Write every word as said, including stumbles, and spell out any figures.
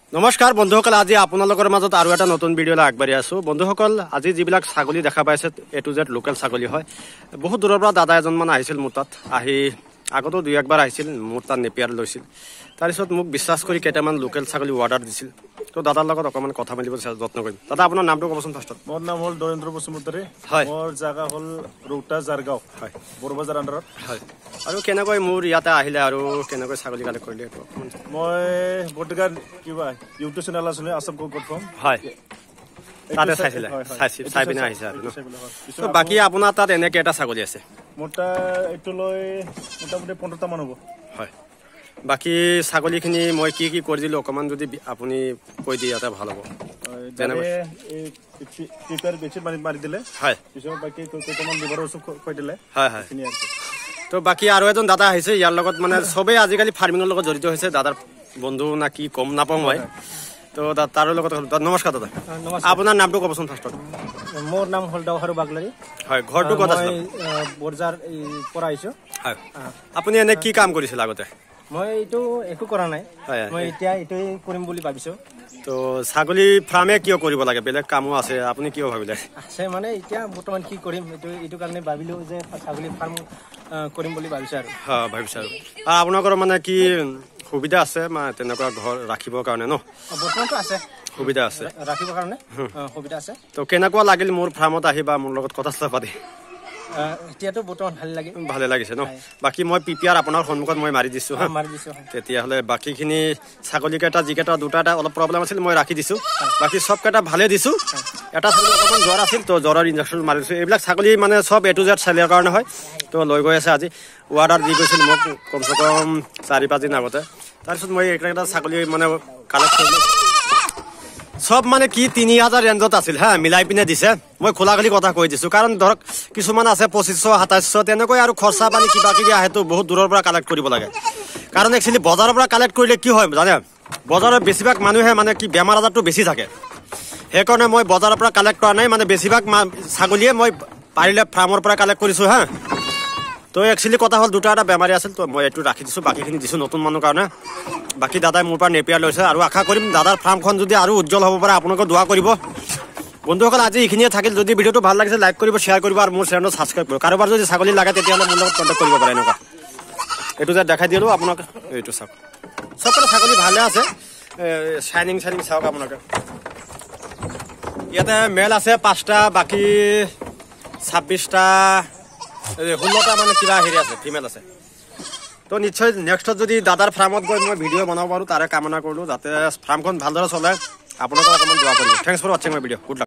নমস্কাৰ বন্ধুসকল, আজি আপোনালোকৰ মাজত আৰু এটা নতুন ভিডিঅ' লৈ আগবাঢ়ি আছো। বন্ধুসকল, আজি যিবিলাক ছাগলী দেখা পাইছে এ টু জেড লোকেল ছাগলী হয়। বহুত দূৰৰ পৰা দাদা এজন মান আহিছিল মোৰ তাত, আহি আগতো দুই একবাৰ আহিছিল, মোৰ তাত নেপিয়াৰ লৈছিল। তাৰপিছত মোক বিশ্বাস কৰি কেইটামান লোকেল ছাগলী অৰ্ডাৰ দিছিল। তো দাদাৰ লগত অকণমান কথা মেলিব যত্ন কৰিম। দাদা আপোনাৰ নামটো ক'বচোন ফাৰ্ষ্টত। মোৰ নাম হ'ল দৰেন্দ্ৰ বসুমতাৰী। হয়, মোৰ জাগা হ'ল ৰৌতা জাৰগাঁও। হয়, বৰবাজাৰ আণ্ডাৰত। হয়। আৰু কেনেকৈ মোৰ ইয়াতে আহিলে আৰু কেনেকৈ ছাগলী কালেক্ট কৰিলে? মই বৰ্তমান কিবা ইউটিউব চেনেল আছিলে আছাম কুকুৰ ফাৰ্ম। হয়, তাতে চাইছিলে, চাই পিনে আহিছে আৰু। বাকী আপোনাৰ তাত এনে কেইটা ছাগলী আছে? মোৰ তাত এইটো লৈ মোটামুটি পোন্ধৰটা মান হ'ব। হয়। বাকী ছাগলীখিনি মই কি কি কৰি দিলোঁ অকণমান যদি আপুনি কৈ দিয়ে ইয়াতে ভাল হ'ব। মাৰি দিলে, হয়, পিছত বাকী কেইটামান লিভাৰৰ ওচৰত খুৱাই দিলে, হয় হয়। তো বাকী আৰু এজন দাদা আহিছে, ইয়াৰ লগত মানে চবেই আজিকালি ফাৰ্মিঙৰ লগত জড়িত হৈছে। দাদাৰ বন্ধু না কি কম নাপাওঁ মই। তো তাৰ লগত নমস্কাৰ দাদা, আপোনাৰ নামটো ক'বচোন ফাৰ্ষ্টত। মোৰ নাম হ'ল দাওহাৰু বাগলাৰী। হয়, ঘৰটো ক'ত আছে? বৰজাৰ পৰা আহিছোঁ। হয়, আপুনি এনে কি কাম কৰিছিল আগতে? মই এইটো একো কৰা নাই, মই এতিয়া এইটোৱে কৰিম বুলি ভাবিছোঁ। তো ছাগলী ফাৰ্মে কিয় কৰিব লাগে? বেলেগ কামো আছে, আপুনি কিয় ভাবিলে? আছে মানে এতিয়া বৰ্তমান কি কৰিম এইটো এইটো কাৰণে ভাবিলোঁ যে ছাগলী ফাৰ্ম কৰিম বুলি ভাবিছোঁ আৰু। হয়, ভাবিছোঁ আৰু। আৰু আপোনালোকৰ মানে কি সুবিধা আছে মানে তেনেকুৱা ঘৰ ৰাখিবৰ কাৰণে? ন বৰ্তমানটো আছে, সুবিধা আছে ৰাখিবৰ কাৰণে সুবিধা আছে। তো কেনেকুৱা লাগিল মোৰ ফাৰ্মত আহি বা মোৰ লগত কথা চথা পাতি? এতিয়াতো বৰ্তমান ভাল লাগে, ভালে লাগিছে ন। বাকী মই পি পি আৰ আপোনাৰ সন্মুখত মই মাৰি দিছোঁ। হা, মাৰি দিছোঁ। তেতিয়াহ'লে বাকীখিনি ছাগলীকেইটা যিকেইটা দুটা এটা অলপ প্ৰব্লেম আছিল মই ৰাখি দিছোঁ, বাকী চবকেইটা ভালে দিছোঁ। এটা ছাগলী অকণমান জ্বৰ আছিল, তো জ্বৰৰ ইনজেকশ্যন মাৰি দিছোঁ। এইবিলাক ছাগলী মানে চব এ টু জেড চেলৰ কাৰণে হয়। তো লৈ গৈ আছে আজি, অৰ্ডাৰ দি গৈছিল মোক কমচে কম চাৰি পাঁচ দিন আগতে। তাৰপিছত মই এইকেইটা ছাগলী মানে কালেক্ট কৰিলোঁ। চব মানে কি তিনি হাজাৰ ৰেঞ্জত আছিল, হা, মিলাই পিনে দিছে। মই খোলা খুলি কথা কৈ দিছোঁ, কাৰণ ধৰক কিছুমান আছে পঁচিছশ সাতাইছশ তেনেকৈ আৰু খৰচা পানী কিবা কিবি আহেতো বহুত দূৰৰ পৰা কালেক্ট কৰিব লাগে। কাৰণ একচুৱেলি বজাৰৰ পৰা কালেক্ট কৰিলে কি হয় জানে, বজাৰৰ বেছিভাগ মানুহে মানে কি বেমাৰ আজাৰটো বেছি থাকে। সেইকাৰণে মই বজাৰৰ পৰা কালেক্ট কৰা নাই, মানে বেছিভাগ ছাগলীয়ে মই পাৰিলে ফাৰ্মৰ পৰা কালেক্ট কৰিছোঁ। হা, তো একচুৱেলি কথা হ'ল দুটা এটা বেমাৰী আছিল, তো মই এইটো ৰাখি দিছোঁ, বাকীখিনি দিছোঁ নতুন মানুহৰ কাৰণে। বাকী দাদাই মোৰ পৰা নেপিয়াৰ লৈছে, আৰু আশা কৰিম দাদাৰ ফাৰ্মখন যদি আৰু উজ্জ্বল হ'ব পাৰে আপোনালোকে দোৱা কৰিব। বন্ধুসকল, আজি এইখিনিয়ে থাকিল। যদি ভিডিঅ'টো ভাল লাগিছে লাইক কৰিব, শ্বেয়াৰ কৰিব, আৰু মোৰ চেনেলটো ছাবস্ক্ৰাইব কৰিব। কাৰোবাৰ যদি ছাগলী লাগে তেতিয়াহ'লে মোৰ লগত কণ্টেক্ট কৰিব পাৰে। এনেকুৱা এইটো যে দেখাই দিলোঁ আপোনাক, এইটো চাওক, চবকেইটা ছাগলী ভালে আছে। শ্বাইনিং শ্বাইনিং চাওক আপোনালোকে। ইয়াতে মেল আছে পাঁচটা, বাকী ছাব্বিছটা ষোল্লটা মানে কিবা হেৰি আছে, ফিমেল আছে। তো নিশ্চয় নেক্সটত যদি দাদাৰ ফাৰ্মত গৈ মই ভিডিঅ' বনাব পাৰোঁ তাৰে কামনা কৰিলোঁ, যাতে ফাৰ্মখন ভালদৰে চলে। আপোনালোকে অকণমান দোৱা কৰিব। থেংকছ ফৰ ৱাচিং মাই ভিডিঅ'। Good luck.